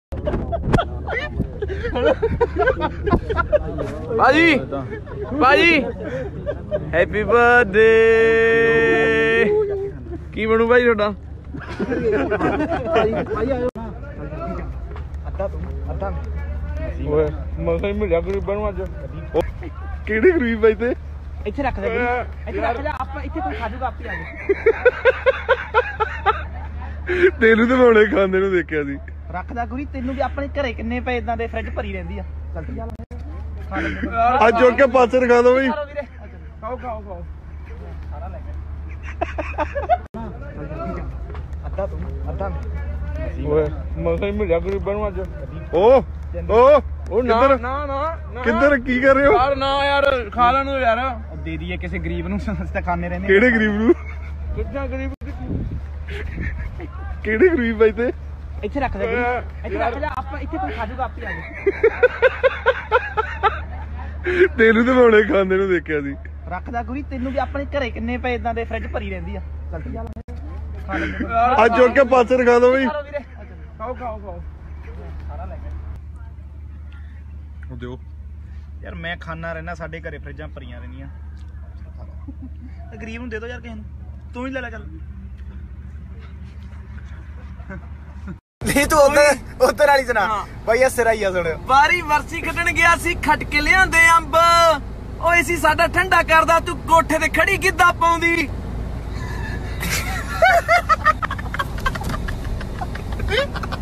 भाजी भाजी happy birthday की बनू भाई थोड़ा मसा ही मिलिया गरीबां नूं अज किहड़े गरीब भाई ते ਇੱਥੇ ਰੱਖ ਦੇ ਇੱਥੇ ਰੱਖ ਜਾ ਆਪਾਂ ਇੱਥੇ ਕੋਈ ਖਾ ਜੂਗਾ ਆਪੇ ਆ ਜਾ ਤੈਨੂੰ ਤੇ ਮੈਂ ਹੁਣੇ ਖਾਂਦੇ ਨੂੰ ਦੇਖਿਆ ਸੀ ਰੱਖਦਾ ਗੁਰੀ ਤੈਨੂੰ ਵੀ ਆਪਣੇ ਘਰੇ ਕਿੰਨੇ ਪਏ ਇਦਾਂ ਦੇ ਫ੍ਰਿਜ ਭਰੀ ਰਹਿੰਦੀ ਆ ਜਲਦੀ ਚੱਲ ਖਾ ਲੈ ਅੱਜ ਚੁੱਕ ਕੇ ਪਾਸੇ ਰਖਾ ਦੋ ਬਈ ਵੀਰੇ ਖਾਓ ਖਾਓ ਖਾਓ ਸਾਰਾ ਲੈ ਕੇ ਅੱਧਾ ਓਏ ਮਸਾ ਹੀ ਮਿਲਿਆ ਗਰੀਬਾਂ ਨੂੰ ਅੱਜ ਉਹ ਨਾ ਨਾ ਨਾ ਕਿੱਧਰ ਕੀ ਕਰ ਰਹੇ ਹੋ ਯਾਰ ਨਾ ਯਾਰ ਖਾ ਲੈਣ ਦੋ ਯਾਰ ਦੇ ਦਈਏ ਕਿਸੇ ਗਰੀਬ ਨੂੰ ਤਾਂ ਖਾਣੇ ਰਹਿੰਦੇ ਕਿਹੜੇ ਗਰੀਬ ਨੂੰ ਕਿੱਦਾਂ ਗਰੀਬ ਕਿਹੜੇ ਗਰੀਬ ਬਾਈ ਤੇ ਇੱਥੇ ਰੱਖ ਦੇ ਇੱਥੇ ਰੱਖ ਜਾ ਆਪਾਂ ਇੱਥੇ ਕੋਈ ਖਾ ਜੂਗਾ ਆਪੇ ਆ ਜਾ ਤੈਨੂੰ ਤੇ ਮੈਂ ਹੁਣੇ ਖਾਂਦੇ ਨੂੰ ਦੇਖਿਆ ਸੀ ਰੱਖਦਾ ਗੁਰੀ ਤੈਨੂੰ ਵੀ ਆਪਣੇ ਘਰੇ ਕਿੰਨੇ ਪਏ ਇਦਾਂ ਦੇ ਫ੍ਰਿਜ ਭਰੀ ਰਹਿੰਦੀ ਆ ਜਲਦੀ ਚੱਲ ਖਾ ਲੈ ਅੱਜ ਚੁੱਕ ਕੇ ਪਾਸੇ ਰਖਾ ਦੋ ਬਈ ਵੀਰੇ ਖਾਓ ਖਾਓ ਖਾਓ ਸਾਰਾ ਲੈ ਕੇ ਦਿਓ ਯਾਰ ਮੈਂ ਖਾਣਾ ਰਹਿਣਾ ਸਾਡੇ ਘਰੇ ਫ੍ਰਿਜਾਂ ਭਰੀਆਂ ਰਹਿੰਦੀਆਂ ਗਰੀਬ ਨੂੰ ਦੇ ਦੋ ਯਾਰ ਕਿਸੇ ਨੂੰ ਤੂੰ ਹੀ ਲੈ ਲੈ ਚੱਲ ਨਹੀਂ ਤੂੰ ਉਧਰ ਵਾਲੀ ਸੁਣਾ ਬਾਈ ਆ ਸਿਰਾਈਆ ਸੁਣਿਓ ਵਾਰੀ ਵਰਸੀ ਕੱਢਣ ਗਿਆ ਸੀ ਖੱਟ ਕੇ ਲਿਆਂਦੇ ਅੰਬ ਓਏ ਸੀ ਸਾਡਾ ਠੰਡਾ ਕਰਦਾ ਤੂੰ ਕੋਠੇ ਤੇ ਖੜੀ ਕਿੱਦਾਂ ਪਾਉਂਦੀ